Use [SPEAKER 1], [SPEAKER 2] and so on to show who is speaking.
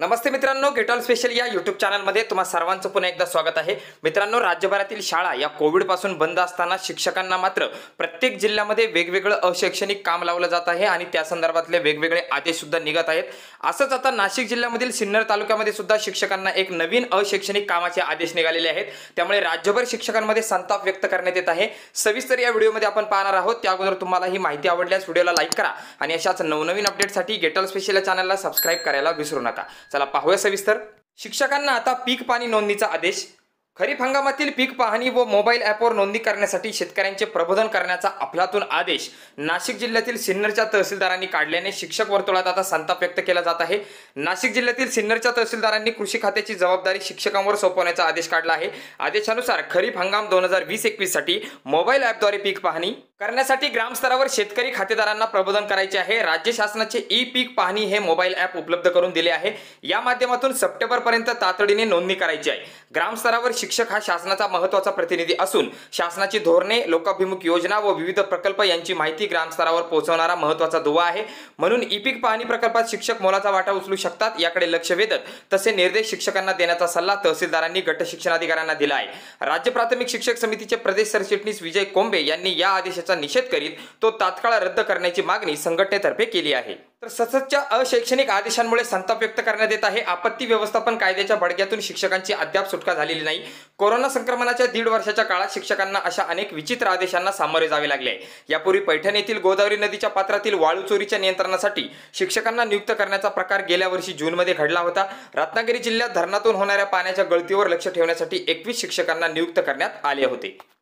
[SPEAKER 1] नमस्ते मित्रांनो, get all special या YouTube चॅनलमध्ये तुम्हा सर्वांचं पुन्हा एकदा स्वागत आहे। मित्रांनो, राज्यभरातील शाळा या कोविडपासून बंद असताना शिक्षकांना मात्र प्रत्येक जिल्ह्यामध्ये वेगवेगळं अशैक्षणिक काम लावलं जात आहे आणि त्या संदर्भातले वेगवेगळे आदेश सुद्धा निघत आहेत। असंच आता नाशिक जिल्ह्यामधील सिन्नर तालुक्यामध्ये सुद्धा शिक्षकांना एक नवीन अशैक्षणिक कामाचे आदेश निघालेले आहेत। त्यामुळे राज्यभर शिक्षकांमध्ये संताप व्यक्त करण्यात येत आहे। सविस्तर या व्हिडिओमध्ये आपण पाहणार आहोत। त्या अगोदर तुम्हाला ही माहिती आवडल्यास व्हिडिओला लाईक करा आणि अशाच नवनवीन अपडेटसाठी गेट ऑल स्पेशल या चॅनलला सबस्क्राइब करायला विसरू नका। चला पाहूया सविस्तर। शिक्षकांना आता पीक पाहणी नोंदणीचा आदेश। खरीप हंगामातील पीक पाहणी व मोबाईल ॲपवर नोंदणी करण्यासाठी शेतकऱ्यांचे प्रबोधन करण्याचा अफलातून आदेश नाशिक जिल्ह्यातील सिन्नरच्या तहसीलदारांनी काढल्याने शिक्षक वर्तुळात आता संताप व्यक्त केला जात आहे। नाशिक जिल्ह्यातील सिन्नरच्या तहसीलदारांनी कृषी खात्याची जबाबदारी शिक्षकांवर सोपवण्याचा आदेश काढला आहे। आदेशानुसार खरीप हंगाम 2020-21 साठी मोबाईल ॲपद्वारे पीक पाहणी करण्यासाठी ग्रामस्तरावर शेतकरी खातेदारांना प्रबोधन करायचे आहे। राज्य शासनाचे ई पीक पाहणी हे मोबाईल ॲप उपलब्ध करून दिले आहे। या माध्यमातून सप्टेंबर पर्यंत तातडीने नोंदणी करायची आहे। ग्रामस्तरावर शिक्षक हा शासनाचा महत्त्वाचा प्रतिनिधी असून शासनाची धोरणे, लोकाभिमुख योजना व विविध प्रकल्प यांची माहिती ग्रामस्तरावर पोहोचवणारा महत्त्वाचा दुवा आहे। म्हणून ई पीक पाहणी प्रकल्पात शिक्षक मोलाचा वाटा उचलू शकतात, याकडे लक्ष वेधत तसे निर्देश शिक्षकांना देण्याचा सल्ला तहसीलदारांनी गट शिक्षणाधिकाऱ्यांना दिला आहे। राज्य प्राथमिक शिक्षक समितीचे प्रदेश सरचिटणीस विजय कोंबे यांनी या आदेशाचा निषेध करीत तो तात्काळ रद्द करण्याची मागणी संघटनेतर्फे केली आहे। तर सततच्या अशैक्षणिक आदेशांमुळे संताप व्यक्त करण्यात येत आहे। आपत्ती व्यवस्थापन कायद्याच्या बडग्यातून शिक्षकांची अद्याप सुटका झालेली नाही। कोरोना संक्रमणाच्या 1.5 वर्षाच्या काळात शिक्षकांना अशा अनेक विचित्र आदेशांना सामोरे जावे लागले आहे। यापूर्वी पैठण येथील गोदावरी नदीच्या पात्रातील वाळू चोरीच्या नियंत्रणासाठी शिक्षकांना नियुक्त करण्याचा प्रकार गेल्या वर्षी जूनमध्ये घडला होता। रत्नागिरी जिल्ह्यात धरणातून होणाऱ्या पाण्याच्या गळतीवर लक्ष ठेवण्यासाठी 21 शिक्षकांना नियुक्त करण्यात आले होते।